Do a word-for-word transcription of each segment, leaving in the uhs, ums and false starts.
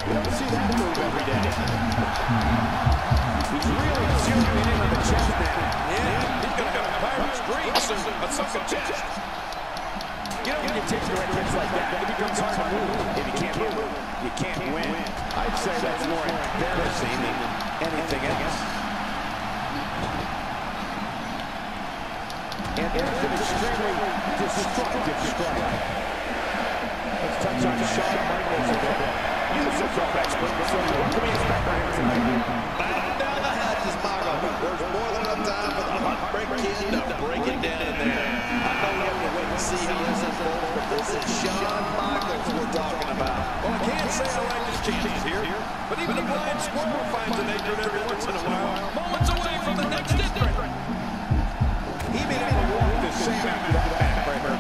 You don't see that move every day. He's really zeroing in on the chest now. Yeah, he's going to have a Pirates dream soon. A sunken chest. You know, when you take the red hits like that, it becomes hard to move. If you can't move, you can't win. I'd say that's more embarrassing than anything else. And there's an extremely destructive strike. Let's touch on Shawn Michaels a bit. You're the football expert, so what can we expect from him tonight? Back down the hatches, Margo. There's more than enough time for the Heartbreak Kid to break it down in there. I know we have to wait and see how this unfolds, but this is Shawn Michaels we're talking about. Well, I can't say I like his chances here, but even a blind squirrel finds an acorn every once in a while. Moments away from the next district. He may never walk the same after that backbreaker.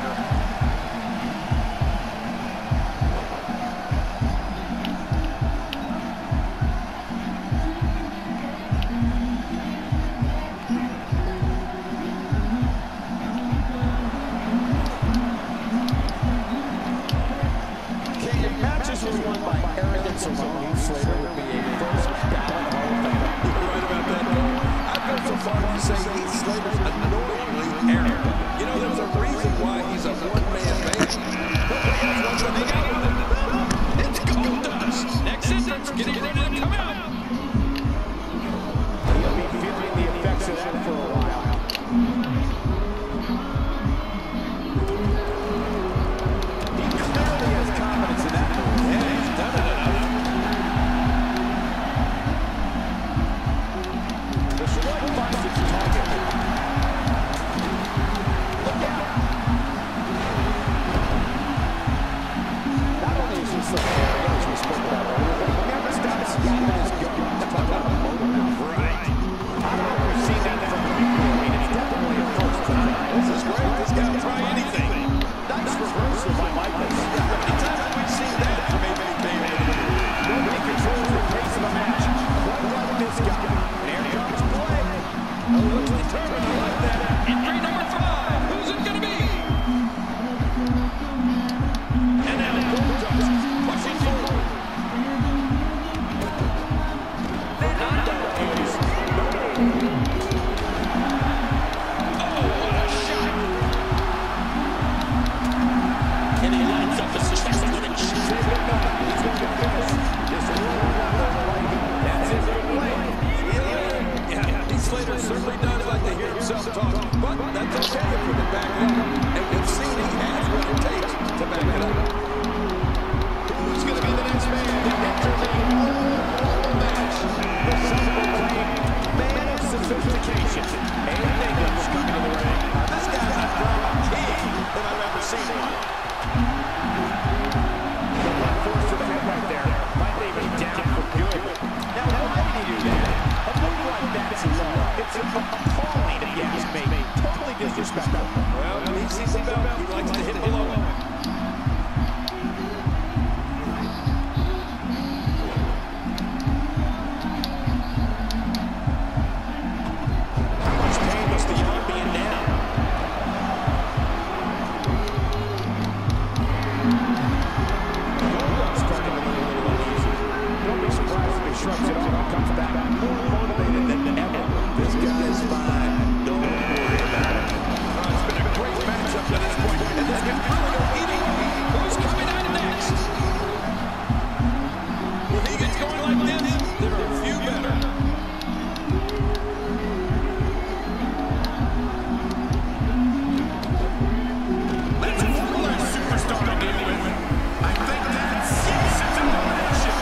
Matches were won by arrogance alone. Slater would be a first ballot Hall of Famer. You're right about that, though. I'd go so far as to say Heath Slater's annoyingly arrogant. You know, there's a reason why he's a one-man band. Nobody else wants to hang out with him. It's gold dust. Next entrance, getting ready to come out. He'll be feeling the effects of that for a while. He clearly has confidence in that move. Yeah, he's done it enough. The strike finds its target. Look out! Not only is he so arrogant, as we spoke about earlier, but he never stops yapping his gun to talk about a motor mouth. Right. I don't know if we've seen that from him before. I mean, it's definitely a first tonight. This is great. This guy will try anything. Nice reversal by Michaels. Anytime have we seen that from a big man? Nobody controls the pace of a match quite like this guy. And here comes Blake. Oh, looks determined. I like that. Entry number five. Who's it going to be? And now Goldust pushing forward. Fernando is Oh, what a shot. And he lines up his chest with a He's going to finish. Just a little That's it for Blake. Yeah, Heath Slater certainly does like to hear himself talk, but that's okay if we can back it up. And we've seen he has what it takes to back it up. Who's going to be the next man to enter the all match? The self-proclaimed man of sophistication. Aiden English coming to the ring. Now, this guy's a drama king that I've ever seen one. The left force to the head right there. Might leave him down for good. Now, why did he do that? A move like that's low. It's appalling, if you ask me. Totally disrespectful. Well, when he sees the belt, he likes to hit below it. How much pain must the young be in now? Goldust starting to be a little uneasy. Don't be surprised if he shrugs it off and comes back more motivated than ever. This guy's fine. Don't worry about it. Oh, it's been a great match up to this point, and this can really go either way. Who's coming out next? When he gets going like this, there are a few better. That's a fuller superstar to deal with. I think that's yes, it's a elimination.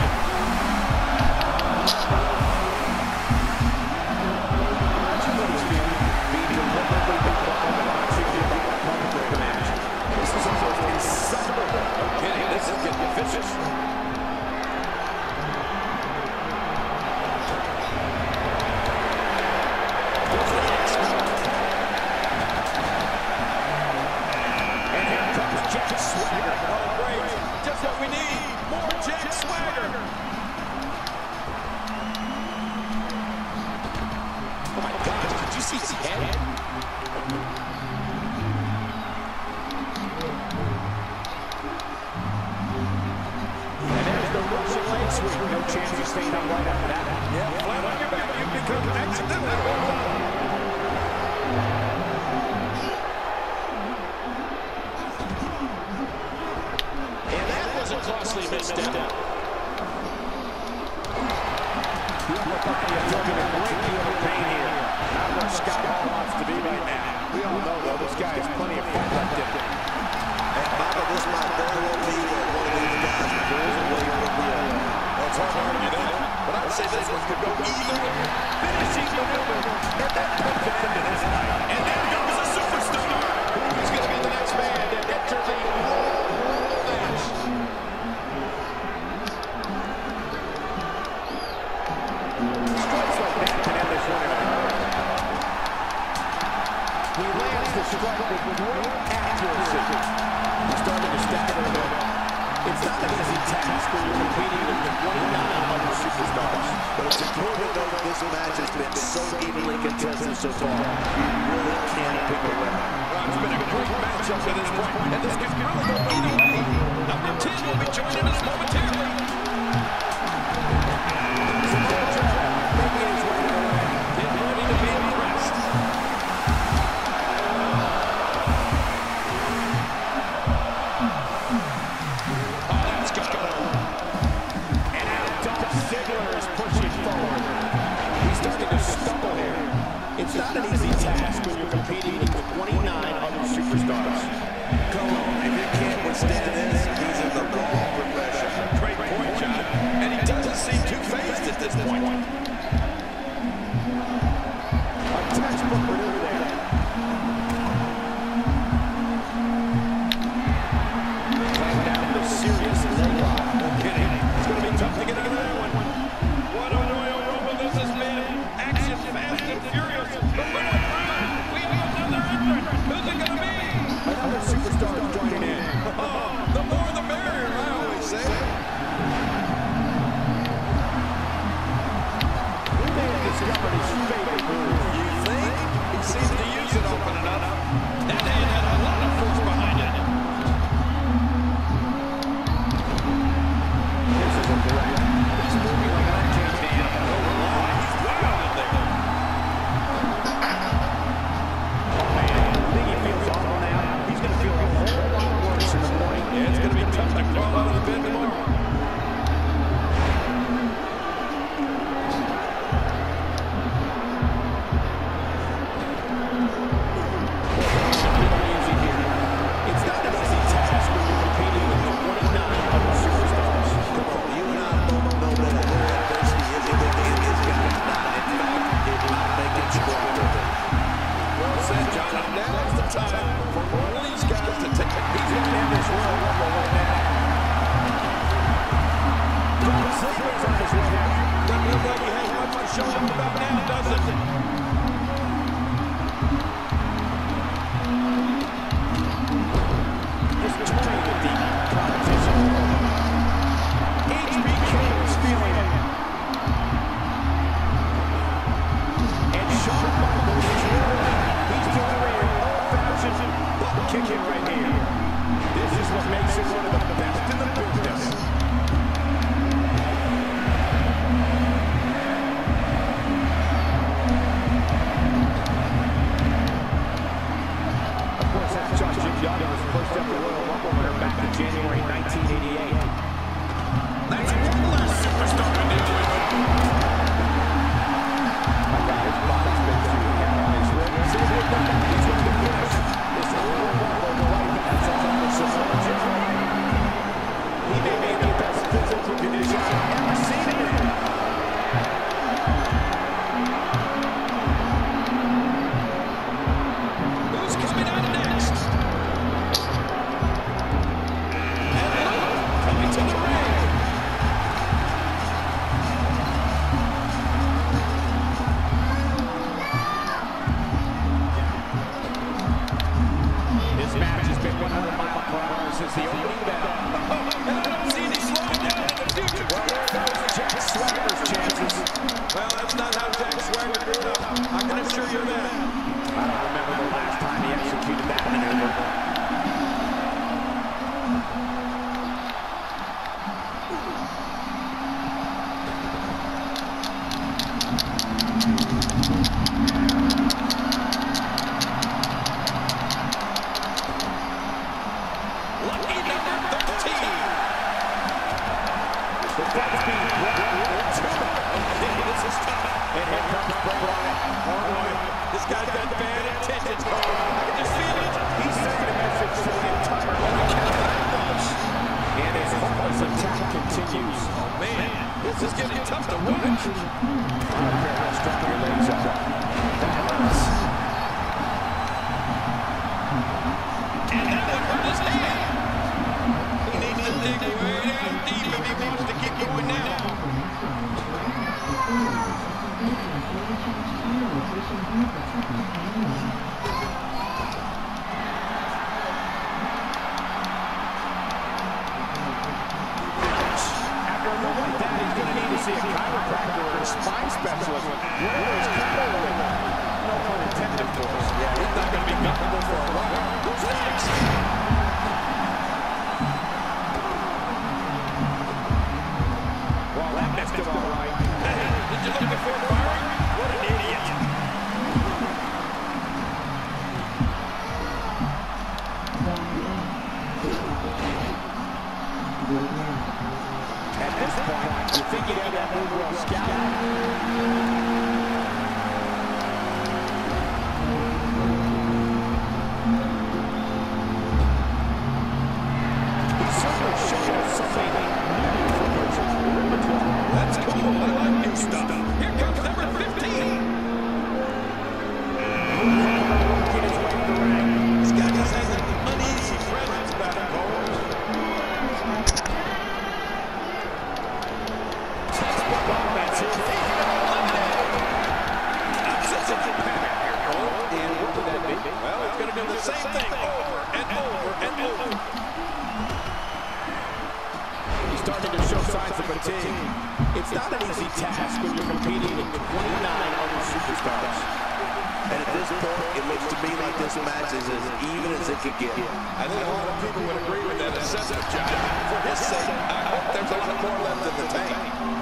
Imagine what he's feeling, being deliberately beat up on the box you did by the opponent during the match. This is almost insufferable. Okay, this is getting vicious. And here comes Jack Swagger. Oh, great. Just what we need. More Jack Swagger. Oh my gosh, did you see his head? And there's the Russian leg sweep. No chance of staying upright after that. Yeah, flat on your back. You become accidentally rolled up. And that was a costly misstep. He'll look up the abdomen in a great deal of pain here. Not where Scott Hall wants to be right now. We all know, though, this guy has plenty of fight left in him. And Michael, this might very well be where one of these guys pulls away from the other. Well, it's hard to argue that. But I'd say this one could go either way. Finishing maneuver. And that puts an end to this night. And there goes a superstar. Who's going to be the next man to enter the Royal Rumble match? Strikes like that can end this one in a hurry. He lands the strike with great accuracy. He's starting to step it a little bit. It's not an easy task when you're competing with twenty-nine other superstars. But it's important to know that this match has been so evenly contested so far. You really can't pick a winner. Well, it's been a great matchup to this point, and this could really go either way. Number ten will be joining us momentarily. Making his way to the ring. Get ready to be impressed. Oh, that's got to go. And now Dolph Ziggler is pushing forward. He's starting to stumble here. It's not an easy task when you're competing with twenty-nine other superstars. Come on, if you can't withstand this, he's in the wrong fight's being brought into it. This is tough. And here comes Bray Wyatt. Oh, boy. This guy's got bad intentions. I can just feel it. He's sending a message to the entire world. And his heartless attack continues. Oh, man. This is getting tough to watch. I don't care how strong your legs are. That hurts. And that one hurt his hand. He needs to dig way down deep if he wants to keep going now. After a move like that, he's going to need to see a chiropractor or a spine specialist. Where is Kyle? No pun intended, of course. Yeah, he's not going to be comfortable for a while. Who's next? Well, that messed him all right. Did you look before firing? What an idiot. At this point, you think you'd have that move well scouted. He's certainly showing us something new for versus Ripperton. That's cool. I like new stuff. Here comes number fifteen. Working his way to the ring. This guy just has an uneasy presence about him, Cole. Textbook offense here. Such a pattern here, Cole. And what would that be? Well, it's going to do the same thing over and over and over. He's starting to show signs of fatigue. It's not an easy task when you're competing with twenty-nine other superstars. And at this point, it looks to me like this match is as even as it could get. I think a lot of people would agree with that assessment, John. For his sake, I hope there's a lot more left in the tank.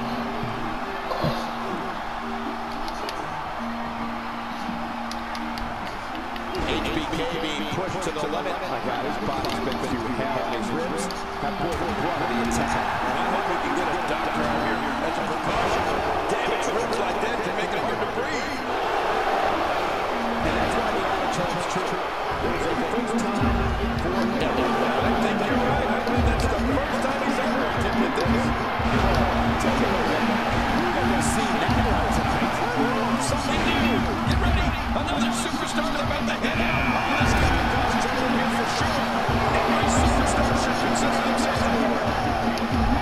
H B K being pushed to the limit. My God, his body's been through hell, and his ribs have poured the blood of the attack. I hope we can get a doctor out here as a precaution. Damaged ribs like that can make it hard to breathe. And that's why the adage holds true. There's a first time for everyone. I think you're right. I think that's the first time he's ever attempted this. Take a look at that. We're going to see that one tonight. Something new. Get ready. Another superstar is about to head out. This guy causes trouble here for sure. Every superstar should consider themselves a hero.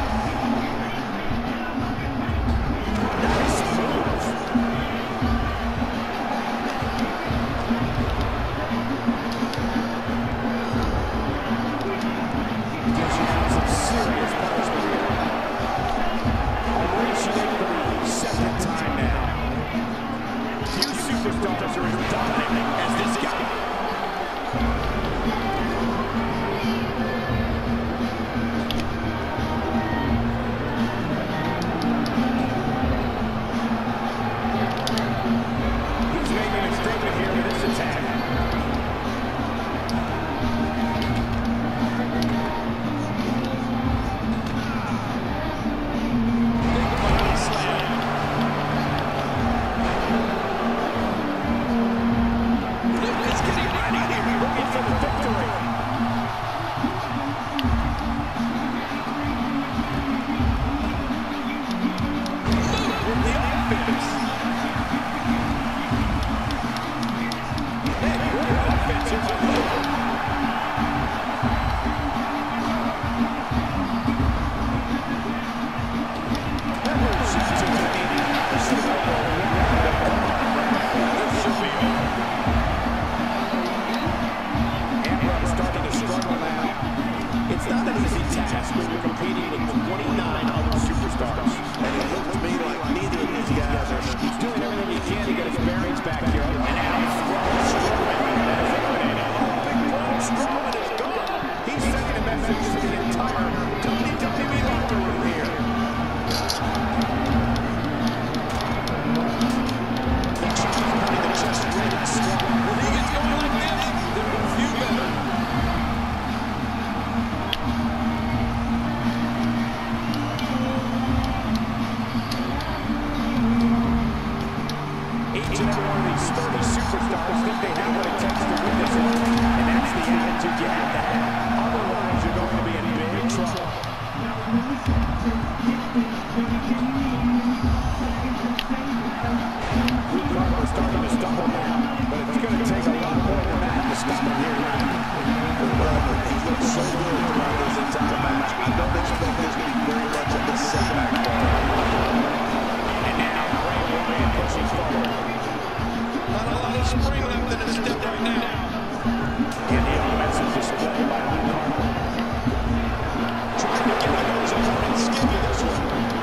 Starting to stumble now, but it's going to take a lot more than that to stop him here tonight. He's looked so good throughout this entire match. I don't expect this to be very much of a setback for him. And now Bray Wyatt pushing forward. Not a lot of spring left in his step right now. And the offensive display by Luke Harper. Trying to get under his opponent's skin with this one.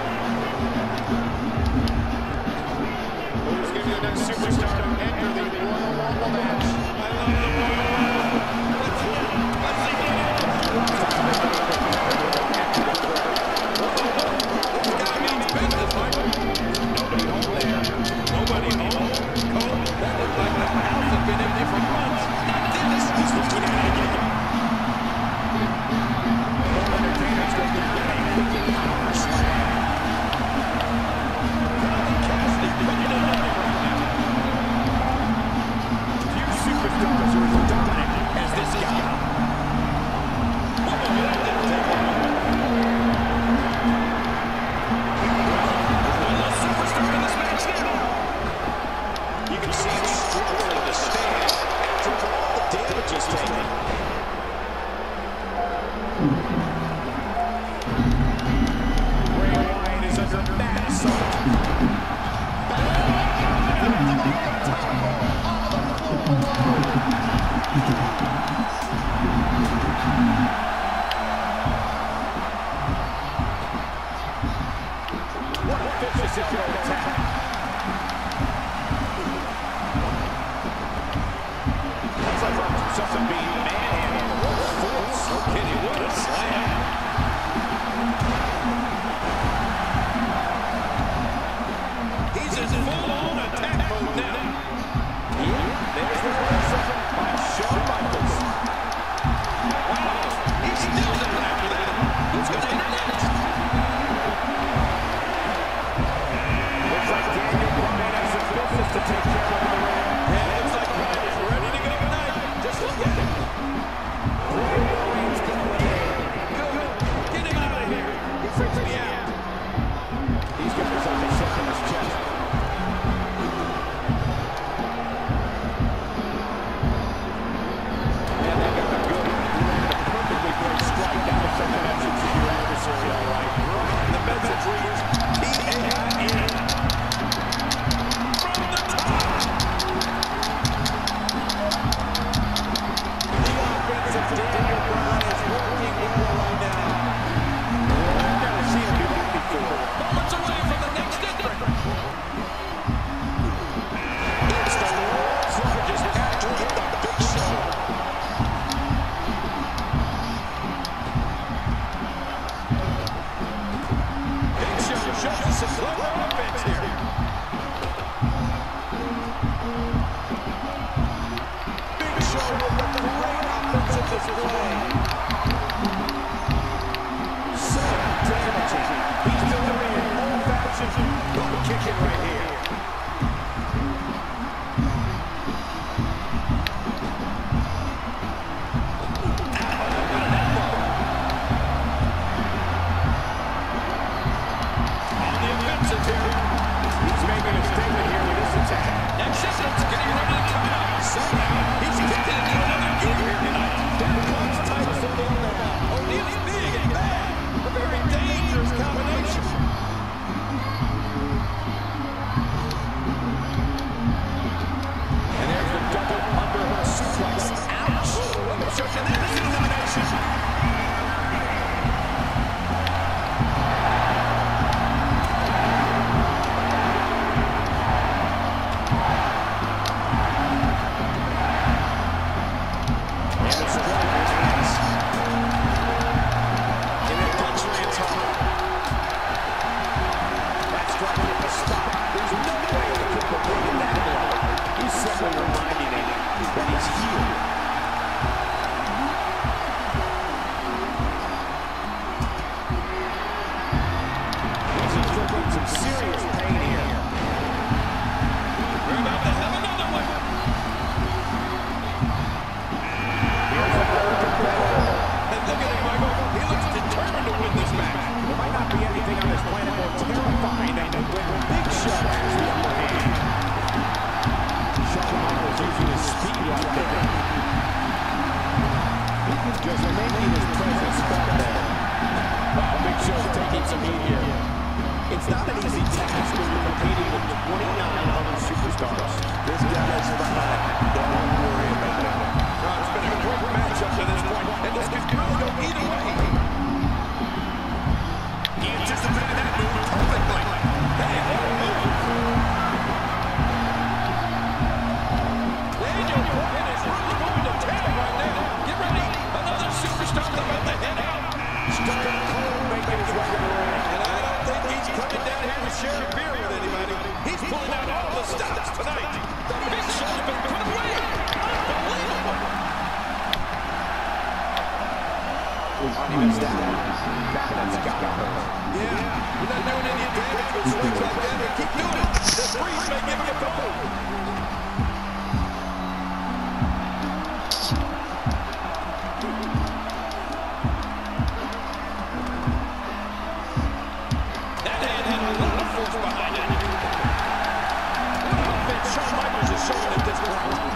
Who's going to be the next superstar to enter the Royal Rumble match? I love the Royal Rumble. Let's, let's see it. This guy means business, Michael. Nobody home there. Nobody home. Cole, that looked like the house had been empty for months. Not this. He's looking at it again. Undertaker's going down a wicked power slam. Cassidy putting it on him right now. Few superstars are as dominant as this guy. Oh, that didn't take long. One less superstar in this match now. You can see him struggling to stand after all the damage he's taken. Bray Wyatt is under mad assault. What a vicious attack. That's like watching something being manhandled. What force. No kidding, what a slam. He's in full-on attack mode now. There's the reversal by Shawn Michaels. Wow, he's still going after that. Who's going to enter next? Looks like Daniel Bryan has some business to take care of in the ring. Yeah, looks like Bryan is ready to go tonight. Just look at him. Bray Wyatt's going in. Go, go. Get him out of here. He freaks me out. He's got himself a shot in his chest. And they got the good. Perfectly great strike. That was something that should see your adversary all right. The message reads, P A I N. From the top. The offense of Daniel Bryan is working well right now. I've never seen him do that before. Moments away from the next entrant. It's the world's largest actor in the Big Show. Big Show shows us some clever offense here. Big Show with a great offensive display. So damaging. He's delivering an old-fashioned butt kicking right here. On the offensive here. He's making a statement here with this attack. Next entrant's getting ready to come out. Somehow, he's kicked it into another gear here tonight. There comes Titus O'Neil now. O'Neil's big and bad. A very dangerous combination. And there's the double underhook suplex. Ouch! And that is an elimination. anticipated that move perfectly. Hey, what a move. Daniel Bryan is really going to town right now. Get ready. Another superstar about to head out. Stone Cold making his way to the ring. And I don't think he's coming down here to share a beer with anybody. He's pulling out all the stops tonight. The Big Show's been put away. Unbelievable. He was down. That's got to hurt. Yeah, you're not doing any damage with swings like that, but keep doing it. The freeze may give you a goal. That hand had a lot of force behind it. What offense Shawn Michaels is showing at this point.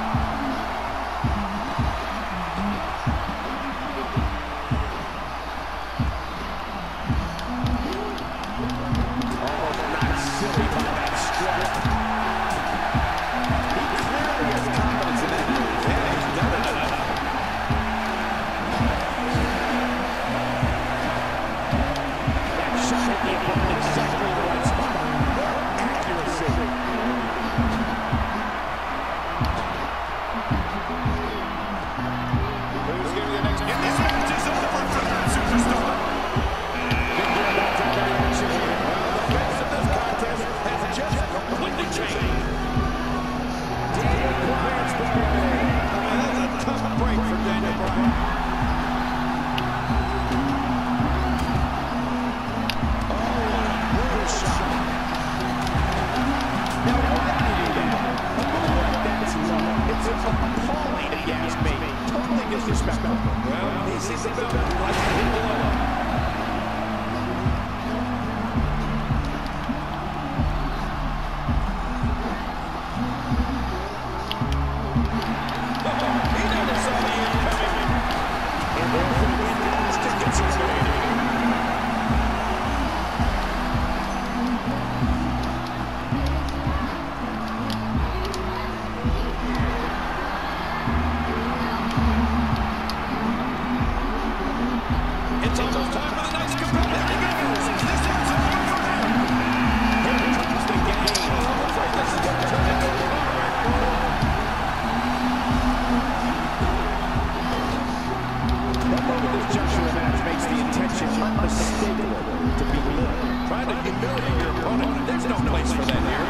Well, he sees the belt. He likes to hit below. He never saw the end coming. And there's the wind down his tickets. He's made it. It's almost time for the next competitor. This one's a good for him. Here comes the game. I'm afraid this is going to turn into a bar right now. That moment this juncture of the match makes the intention unmistakable to be lit. Trying to humiliate your opponent. There's no place for that here.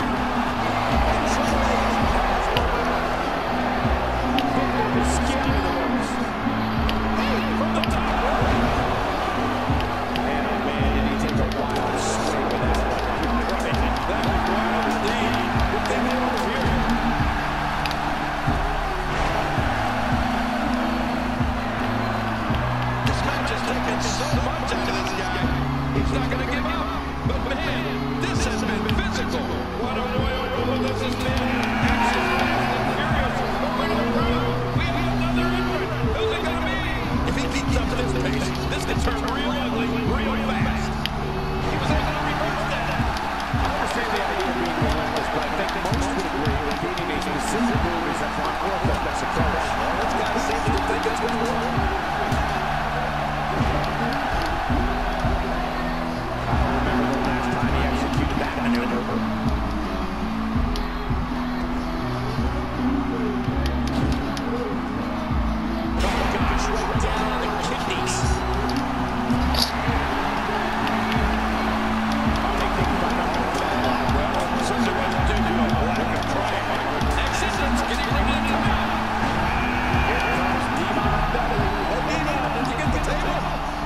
Scary the most. From the top. Man, oh man, did he take a wild swing with that one. That was wild indeed. Good thing that was here. This match has taken so much out of this guy. He's not going to give up. But man, this has been physical. What a royal rumble this has been. Action fast and furious. Moving around. We have another entrant. Who's it going to be? If he keeps up this pace, this could turn real ugly real fast. He was able to reverse that. I understand the idea of being relentless, but I think most would agree with needing a specific move is an unorthodox approach. Well, this guy seems to think it's going to work. I don't remember the last time he executed that maneuver. Oh gosh, right down on the kidneys. Well, certainly wasn't due to a lack of trying. Existence getting ready to come out. Here comes Demon Belly. Oh, Demon, did you get the table?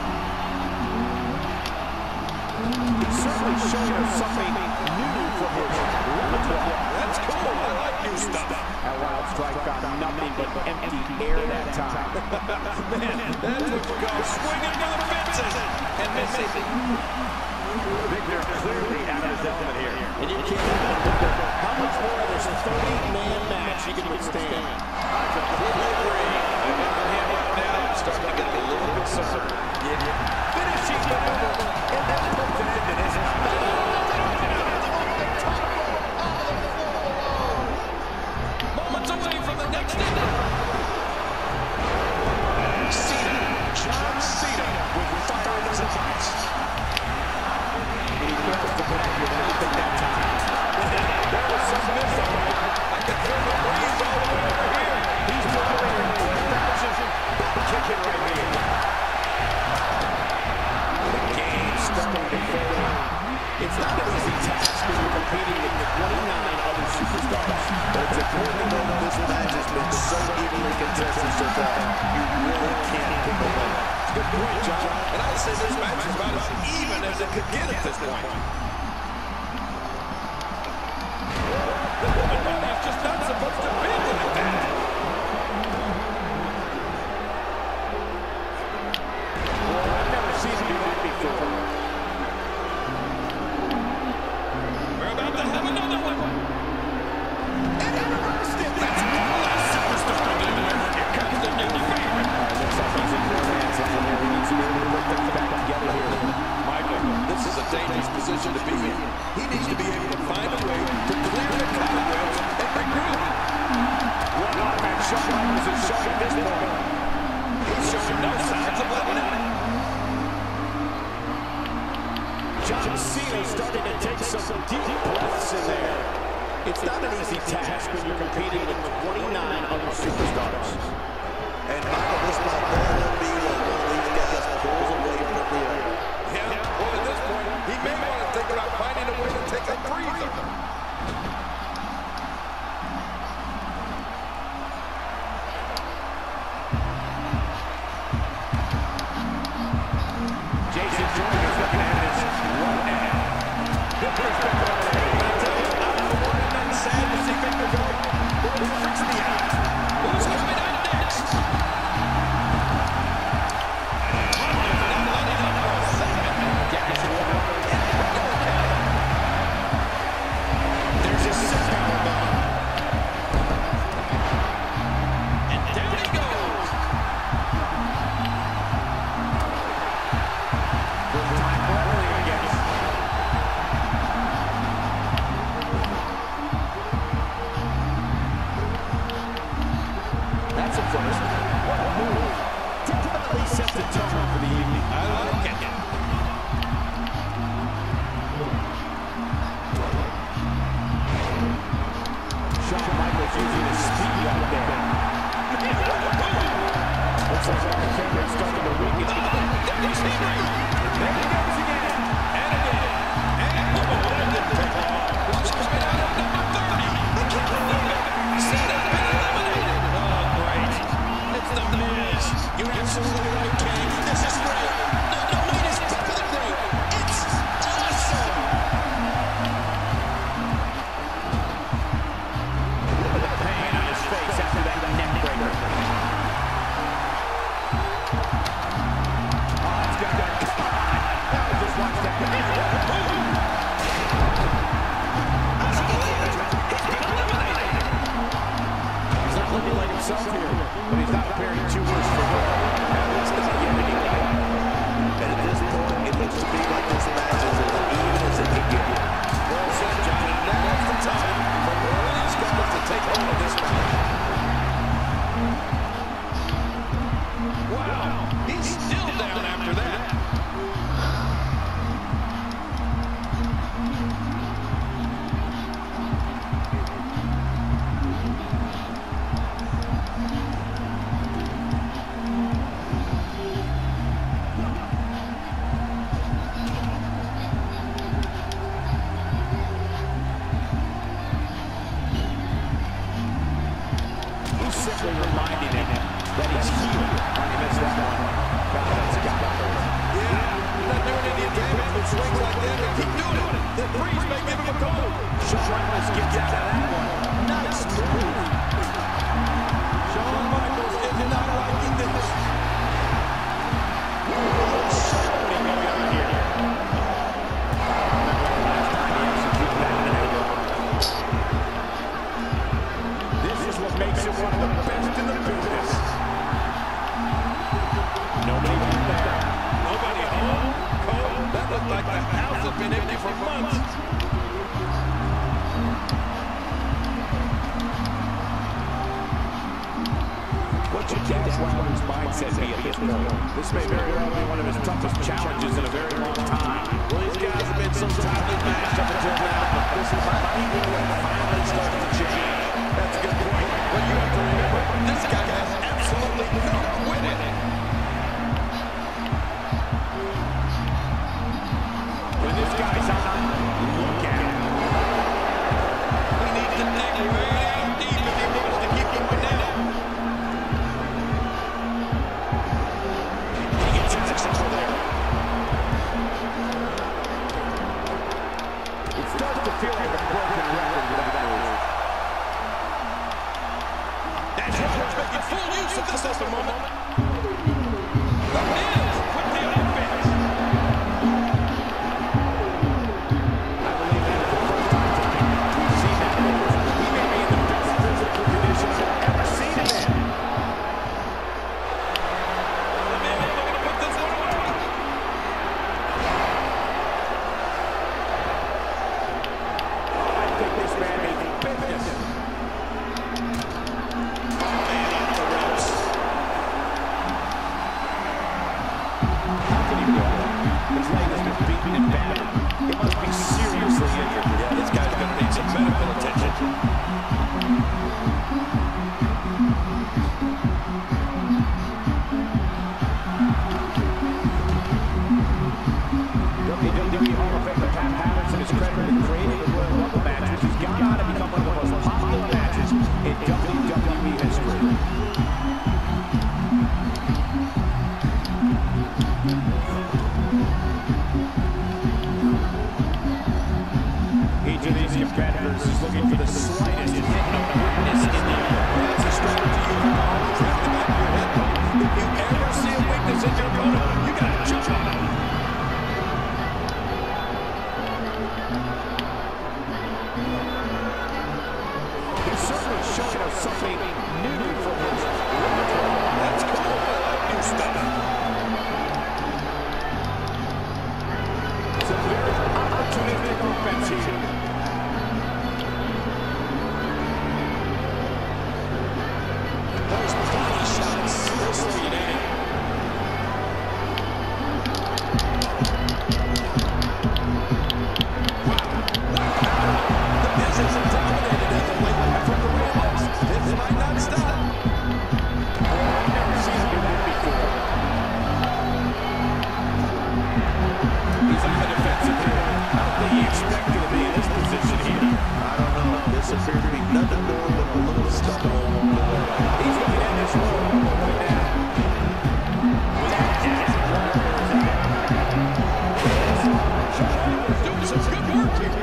He's certainly showing us something new from his repertoire. That's cool. I like new stuff. That wild strike found nothing but empty air that time. Man, that's what you call swinging for the fences and missing. Victor clearly out of his element here. And you can't wonder how much more of this thirty-man match you can withstand. I completely agree. I got the hand right now. I'm starting to get a little concerned. Yeah. Finishing maneuver, and that puts an end to this. Moments away from the next ending. Cena, John Cena with fire in his eyes. not an easy task when you're competing with twenty-nine other superstars. But it's important to know that this match has been so evenly contested so far. You really can't pick a winner. Good point, John. And I'd say this match is about as even as it could get at this point. The woman body's just not supposed to be like that. Well, I've never seen him do that before. We're about to have another one. And he reversed it. That's all that superstar to do. Here comes the new favorite. Looks like he's in good hands in here. He needs to be able to put things back together here. Michael, this is a dangerous position to be in. He needs to be able to find a way to clear the cobwebs and regroup. What man Shawn Michaels is showing at this point. He's showing no signs of letting up. John Cena starting to take some deep breaths in there. It's not an easy task when you're competing with twenty-nine other superstars. And Michael, this might very well be when one of these guys pulls away from the other. Yeah, well, at this point, he may want to think about finding a way to take a breather. Jason Jordan is looking at his right hand. Good perspective on it. I tell you, I'm the one and not sad to see Victor go. Who freaks me out? Who's coming out next? There's a six power bomb. And down he goes. Good time leveling, I guess. That's a first. What a move. Definitely set the tone for the evening. I like it. Shawn Michaels using his speed out there. Looks like our camera's starting to weaken. There's Henry. There he goes again. And again. And oh, that didn't take long. Who's coming out at number thirty? I can't believe it. Cena's been eliminated. Oh, great. It's The Miz. You're absolutely right, King. This is great. No, no, wait, it's definitely great. It's awesome. Look at the pain on his face after that neck breaker. Oh, it's got that. Come on. Now just watch that. He's not looking like himself here, but he's not appearing too worse for wear. It's not yet anyway. And at this point, it looks to be like this match is as even as it can get. Well said, John. And now is the time for one of these guys to take hold of this match. Wow. He's still down after that. He's simply reminding him that he's here when he missed that one. God, that's got to hurt. Yeah, he's not doing any damage with swings like that. They keep doing it. The breeze may give him a goal. Shawn Michaels gets out of that one. Nice move. Shawn Michaels is not liking this. Something going on here. Last time he executed that in a row. This is what makes it one of the best in the business. Nobody home there. Nobody home. Cold. That looked like the house has been empty for months. What should Dash Wilder's mindset be at this point? This may very well be one of his toughest challenges in a very long time. Well, these guys have been so tightly matched up until now, but this is might be where it finally starts to change. That's a good point. But you have to remember, this guy has absolutely no quit in it. When this guy's on, feel like a broken record with that move. Nash Roberts making full use of this at the moment. The Miz with the offense. I believe that is the first time tonight we've seen that move. He may be in the best physical condition I've ever seen him in. The Miz is looking to put this one away. I think this man means business. How can he blow up? His leg has been beaten and battered. He must be seriously injured. Yeah, this guy's going to need some medical attention. W W E Hall of Famer Pat Patterson is credited with creating the Royal Rumble match, which has gone on to become one of the most popular matches in W W E history. Each of these competitors is looking for the slightest hint of weakness in the other. That's a strategy you can always have in the back of your head. If you ever see a weakness in your opponent, you got to jump on it. He's certainly showing us something new from his repertoire. That's cool. New stuff. It's a very opportunistic offense here. Those body shots will slow you down. The Miz isn't dominated as of late from the Royals. This might not stop. I've never seen him do that before. He's on the defensive here. I don't think he expected to be in this position here. I don't know. This appeared to be nothing more than a little stumble along the way. He's looking at this Royal Rumble right now. That is Shawn doing some good work here.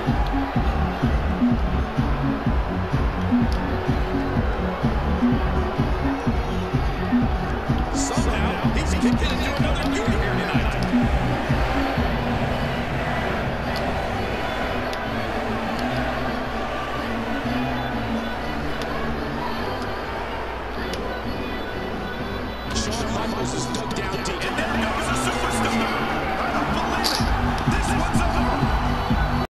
Somehow, he's kicked it into another gear here tonight. Shawn Michaels is dug down.